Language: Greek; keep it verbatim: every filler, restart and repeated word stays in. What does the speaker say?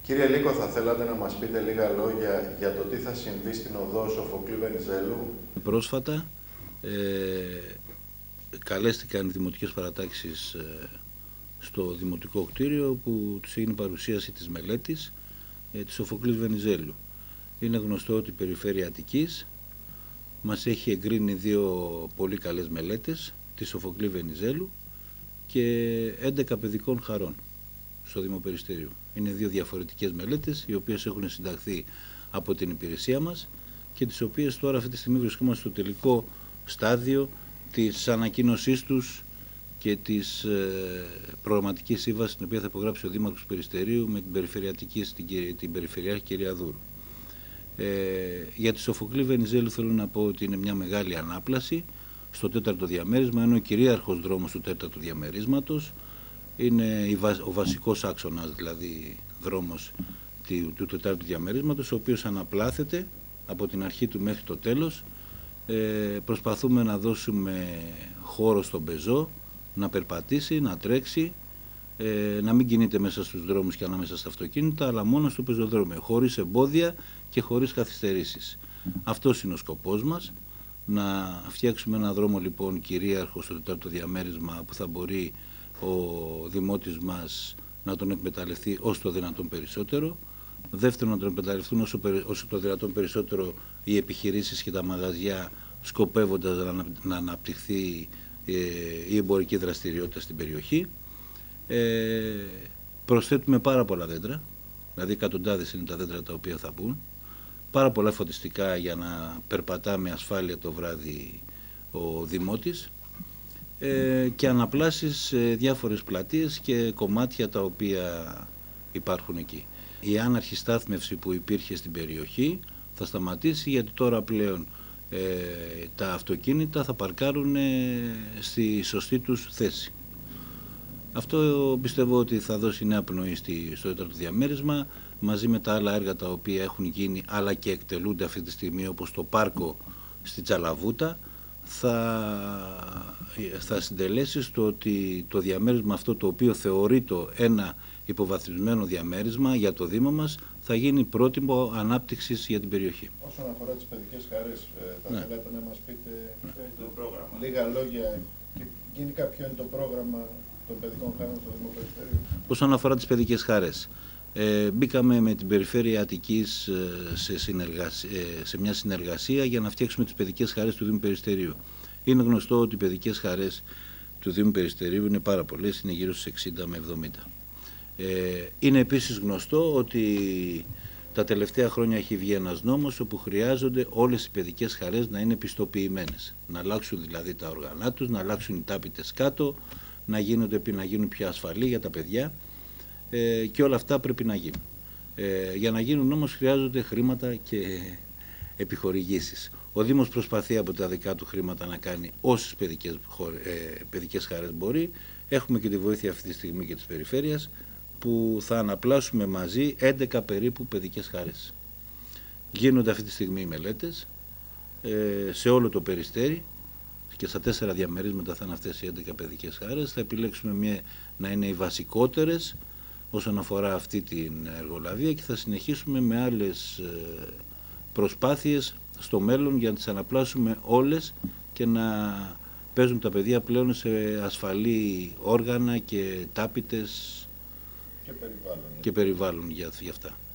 Κύριε Λύκο, θα θέλατε να μας πείτε λίγα λόγια για το τι θα συμβεί στην οδό Σοφοκλή Βενιζέλου? Πρόσφατα ε, καλέστηκαν οι δημοτικές παρατάξεις ε, στο δημοτικό κτίριο που τους έγινε παρουσίαση της μελέτης ε, της Σοφοκλής Βενιζέλου. Είναι γνωστό ότι η Περιφέρεια Αττικής μας έχει εγκρίνει δύο πολύ καλές μελέτες, τη Σοφοκλή Βενιζέλου και έντεκα παιδικών χαρών στο Δημοπεριστήριο. Είναι δύο διαφορετικές μελέτες, οι οποίες έχουν συνταχθεί από την υπηρεσία μας και τις οποίες τώρα αυτή τη στιγμή βρισκόμαστε στο τελικό στάδιο της ανακοίνωσής τους και της ε, προγραμματικής σύμβασης την οποία θα υπογράψει ο Δήμαρχος του Περιστερίου με την Περιφερειατική, την, την Περιφερειάρχη κυρία Δούρου. Ε, για τη Σοφοκλή Βενιζέλου θέλω να πω ότι είναι μια μεγάλη ανάπλαση στο τέταρτο διαμέρισμα, ενώ ο κυρίαρχος δρόμος του τέταρτου διαμερίσματος είναι ο βασικός άξονας, δηλαδή δρόμος του τετάρτου διαμερίσματος, ο οποίος αναπλάθεται από την αρχή του μέχρι το τέλος. Ε, προσπαθούμε να δώσουμε χώρο στον πεζό να περπατήσει, να τρέξει, ε, να μην κινείται μέσα στους δρόμους και ανάμεσα στα αυτοκίνητα, αλλά μόνο στο πεζοδρόμιο, χωρίς εμπόδια και χωρίς καθυστερήσεις. Αυτός είναι ο σκοπός μας, να φτιάξουμε ένα δρόμο λοιπόν κυρίαρχο στο τετάρτο διαμέρισμα που θα μπορεί ο Δημότης μας να τον εκμεταλλευτεί όσο το δυνατόν περισσότερο. Δεύτερον, να τον εκμεταλλευτούν όσο, όσο το δυνατόν περισσότερο οι επιχειρήσεις και τα μαγαζιά, σκοπεύοντας να, να αναπτυχθεί ε, η εμπορική δραστηριότητα στην περιοχή. Ε, προσθέτουμε πάρα πολλά δέντρα, δηλαδή εκατοντάδες είναι τα δέντρα τα οποία θα μπουν, πάρα πολλά φωτιστικά για να περπατά με ασφάλεια το βράδυ ο Δημότης, ε, και αναπλάσεις σε διάφορες πλατείες και κομμάτια τα οποία υπάρχουν εκεί. Η άναρχη στάθμευση που υπήρχε στην περιοχή θα σταματήσει, γιατί τώρα πλέον ε, τα αυτοκίνητα θα παρκάρουν ε, στη σωστή τους θέση. Αυτό πιστεύω ότι θα δώσει νέα πνοή στη, στο τέταρτο διαμέρισμα, μαζί με τα άλλα έργα τα οποία έχουν γίνει αλλά και εκτελούνται αυτή τη στιγμή, όπως το πάρκο στη Τσαλαβούτα, θα, θα συντελέσει στο ότι το διαμέρισμα αυτό, το οποίο θεωρείται ένα υποβαθμισμένο διαμέρισμα για το Δήμο μας, θα γίνει πρότυπο ανάπτυξης για την περιοχή. Όσον αφορά τις παιδικές χαρές, θα ναι. θέλατε να μας πείτε ναι. ποιο είναι το πρόγραμμα. Λίγα λόγια και γενικά ποιο είναι το πρόγραμμα των παιδικών χαρών στο Δημοπεριστήριο? Όσον αφορά τις παιδικές χαρές, ε, μπήκαμε με την Περιφέρεια Αττικής ε, σε, συνεργασία, ε, σε μια συνεργασία για να φτιάξουμε τις παιδικές χαρές του Δήμου Περιστερίου. Είναι γνωστό ότι οι παιδικές χαρές του Δήμου Περιστερίου είναι πάρα πολλές, είναι γύρω στις εξήντα με εβδομήντα. Ε, είναι επίσης γνωστό ότι τα τελευταία χρόνια έχει βγει ένας νόμος όπου χρειάζονται όλες οι παιδικές χαρές να είναι πιστοποιημένες. Να αλλάξουν δηλαδή τα όργανά τους, να αλλάξουν οι τάπητες κάτω, να, γίνονται, να γίνουν πιο ασφαλή για τα παιδιά, ε, και όλα αυτά πρέπει να γίνουν. Ε, για να γίνουν όμως χρειάζονται χρήματα και επιχορηγήσεις. Ο Δήμος προσπαθεί από τα δικά του χρήματα να κάνει όσες παιδικές, ε, παιδικές χαρές μπορεί. Έχουμε και τη βοήθεια αυτή τη στιγμή και της Περιφέρειας, που θα αναπλάσουμε μαζί έντεκα περίπου παιδικές χαρές. Γίνονται αυτή τη στιγμή οι μελέτες ε, σε όλο το Περιστέρι και στα τέσσερα διαμερίσματα θα είναι αυτές οι έντεκα παιδικές χαρές. Θα επιλέξουμε μια, να είναι οι βασικότερες όσον αφορά αυτή την εργολαβία και θα συνεχίσουμε με άλλες ε, προσπάθειες στο μέλλον για να τις αναπλάσουμε όλες και να παίζουν τα παιδιά πλέον σε ασφαλή όργανα και τάπητες και περιβάλλον, και περιβάλλον για, για αυτά.